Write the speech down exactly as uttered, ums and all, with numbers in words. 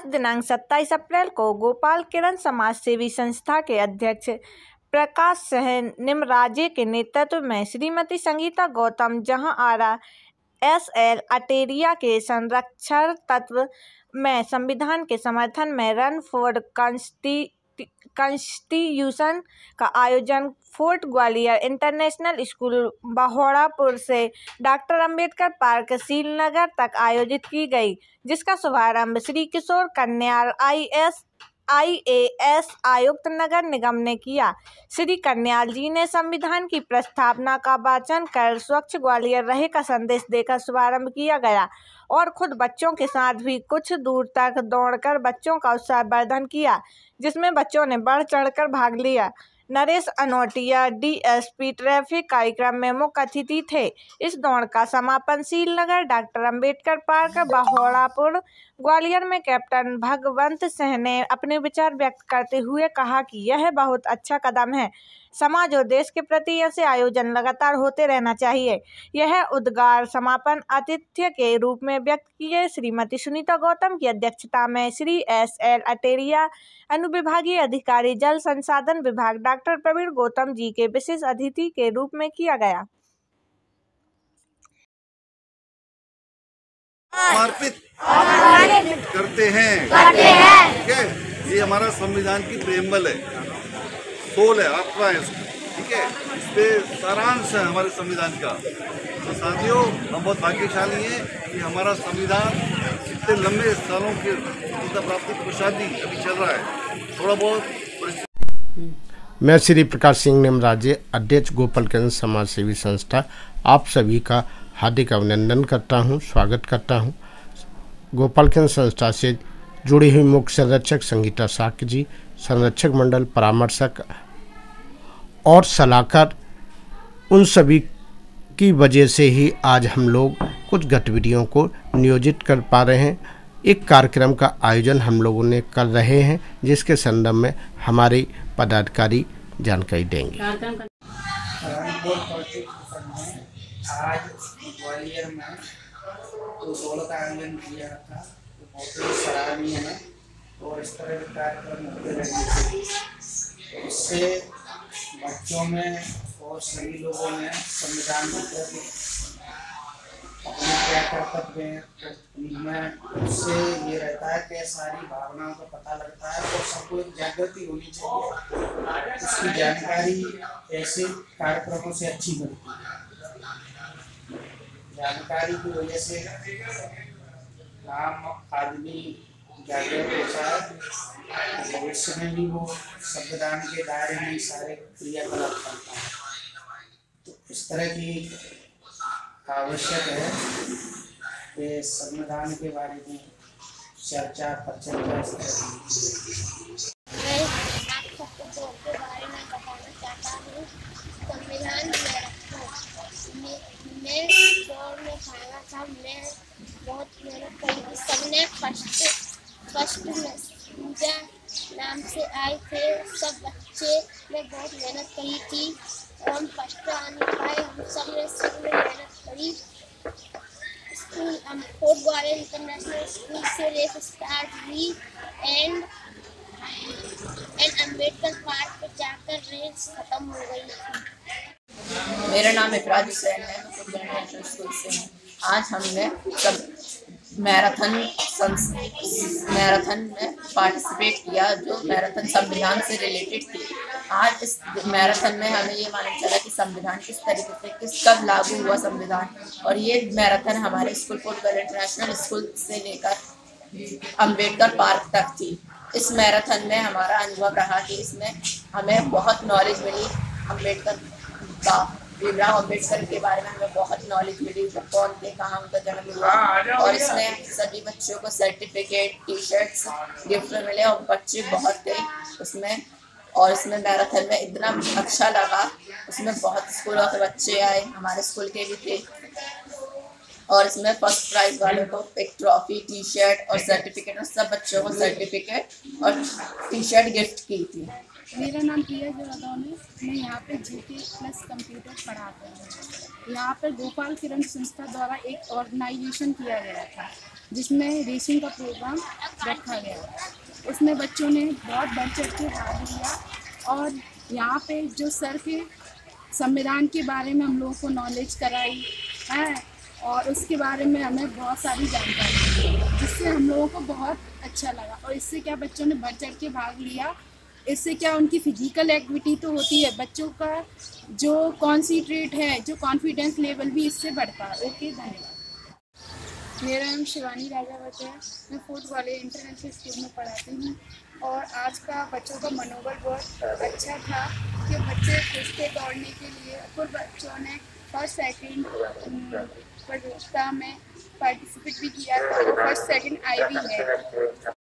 आज दिनांक सत्ताईस अप्रैल को गोपाल किरण समाज सेवी संस्था के अध्यक्ष प्रकाश सहन निमराजे के नेतृत्व में श्रीमती संगीता गौतम जहां आरा एस एल अटेरिया के संरक्षण तत्व में संविधान के समर्थन में रन फॉर कॉन्स्टिट्यूशन का आयोजन fort Gwalior international school Bahodapur से डॉक्टर अंबेडकर पार्क श्रीनगर तक आयोजित की गई, जिसका शुभारंभ Shri Kishore Kanyal I S I A S आयुक्त नगर निगम ने किया। श्री कन्याल जी ने संविधान की प्रस्तावना का वाचन कर स्वच्छ ग्वालियर रहे का संदेश देकर शुभारंभ किया गया और खुद बच्चों के साथ भी कुछ दूर तक दौड़कर बच्चों का उत्साहवर्धन किया, जिसमें बच्चों ने बढ़ चढ़कर भाग लिया। Naresh Anotiya D S P traffic कार्यक्रम में मुख्य अतिथि थे। इस दौड़ का समापन श्रीनगर डॉक्टर अंबेडकर पार्क बहोड़ापुर ग्वालियर में कैप्टन भगवंत सिंह ने अपने विचार व्यक्त करते हुए कहा कि यह बहुत अच्छा कदम है। समाज और देश के प्रति ऐसे आयोजन लगातार होते रहना चाहिए। यह उद्गार समापन आतिथ्य के रूप में व्यक्त किए श्रीमती सुनीता गौतम की अध्यक्षता में श्री एस एल अटेरिया अनुविभागीय अधिकारी जल संसाधन विभाग डॉक्टर प्रवीण गौतम जी के विशेष अतिथि के रूप में किया गया। समर्पित करते हैं करते हैं ठीक है। ये हमारा संविधान की प्रेमबल है, सोल है, आत्मा है इसकी, ठीक है। इस पे सारांश है हमारे संविधान का। तो साथियों, हम बहुत भाग्यशाली हैं कि हमारा संविधान इतने लंबे सालों के प्राप्ति कुशादी अभी चल रहा है। थोड़ा बहुत मैं श्री प्रकाश सिंह निमराजे, अध्यक्ष गोपाल किरण समाज सेवी संस्था, आप सभी का हार्दिक अभिनंदन करता हूं, स्वागत करता हूं। गोपाल किरण संस्था से जुड़ी हुई मुख्य संरक्षक संगीता साक्य जी, संरक्षक मंडल, परामर्शक और सलाहकार, उन सभी की वजह से ही आज हम लोग कुछ गतिविधियों को नियोजित कर पा रहे हैं। एक कार्यक्रम का आयोजन हम लोगों ने कर रहे हैं, जिसके संदर्भ में हमारे पदाधिकारी जानकारी देंगे। आज ग्वालियर में तो दौड़ का आयोजन किया था, तो बहुत ही सराहनीय है और इस तरह के कार्यक्रम होते रहने चाहिए। तो इससे बच्चों में और सभी लोगों में संविधान के प्रति अपने क्या कर्तव्य हैं तो उनमें उससे ये रहता है कि सारी भावनाओं का पता लगता है और सबको एक जागृति होनी चाहिए। उसकी जानकारी ऐसे कार्यक्रमों से अच्छी मिलती है। जानकारी की वजह से आम आदमी जागरूक होता है, भविष्य में भी वो संविधान के दायरे में सारे क्रियाकलाप करता है। तो इस तरह की आवश्यक है कि संविधान के बारे में चर्चा परिचर्चा इस तरह मैं आप सबको दौड़ के बारे में बताना चाहता हूँ। संविधान में मैं दौड़ में भागा था, मैं बहुत मेहनत करी थी। सबने फर्स्ट फर्स्ट पूजा नाम से आए थे, सब बच्चे ने बहुत मेहनत करी थी और हम फर्स्ट आने पाए। हम सब ने सब ने मेहनत करी। स्कूल हम फोर्ट ग्वालियर इंटरनेशनल स्कूल से रेस स्टार्ट हुई एंड एंड अम्बेडकर पार्क पर जाकर रेस खत्म हो गई थी। मेरा नाम इफराज हुसैन है, मैं इंटरनेशनल स्कूल से हूँ। आज हमने सब मैराथन मैराथन में पार्टिसिपेट किया, जो मैराथन संविधान से रिलेटेड थी। आज इस मैराथन में हमें ये मालूम चला कि संविधान किस तरीके से किस कब लागू हुआ संविधान, और ये मैराथन हमारे school fort Gwalior international school से लेकर अम्बेडकर पार्क तक थी। इस मैराथन में हमारा अनुभव रहा कि इसमें हमें बहुत नॉलेज मिली। अम्बेडकर का भीमराव अम्बेडकर के बारे में हमें बहुत नॉलेज मिली, वो कौन थे, कहाँ उनका जन्म हुआ, और इसमें सभी बच्चों को सर्टिफिकेट, टी शर्ट्स गिफ्ट में मिले और बच्चे बहुत थे उसमें। और इसमें मैराथन में इतना अच्छा लगा, उसमें बहुत स्कूलों के बच्चे आए, हमारे स्कूल के भी थे, और इसमें फर्स्ट प्राइज वालों को एक ट्रॉफी, टी शर्ट और सर्टिफिकेट, और सब बच्चों को सर्टिफिकेट और टी शर्ट गिफ्ट की थी। मेरा नाम प्रिया जोरादौन है। मैं यहाँ पे जीके प्लस कंप्यूटर पढ़ाते हैं। यहाँ पर गोपाल किरण संस्था द्वारा एक ऑर्गेनाइजेशन किया गया था जिसमें रेसिंग का प्रोग्राम रखा गया। उसमें बच्चों ने बहुत बढ़ चढ़ के भाग लिया और यहाँ पे जो सर के संविधान के बारे में हम लोगों को नॉलेज कराई है और उसके बारे में हमें बहुत सारी जानकारी दी, जिससे हम लोगों को बहुत अच्छा लगा। और इससे क्या बच्चों ने बढ़ चढ़ के भाग लिया, इससे क्या उनकी फिजिकल एक्टिविटी तो होती है, बच्चों का जो कॉन्सेंट्रेट है, जो कॉन्फिडेंस लेवल भी इससे बढ़ता है। ओके, धन्यवाद। मेरा नाम शिवानी राजावत है। मैं फोर्थ ग्वालियर इंटरनेशनल स्कूल में पढ़ाती हूँ और आज का बच्चों का मनोबल बहुत अच्छा था कि बच्चे खुद थे दौड़ने के लिए। कुछ बच्चों ने फर्स्ट सेकंड प्रतियोगिता में पार्टिसिपेट भी किया था और फर्स्ट सेकंड आई भी है।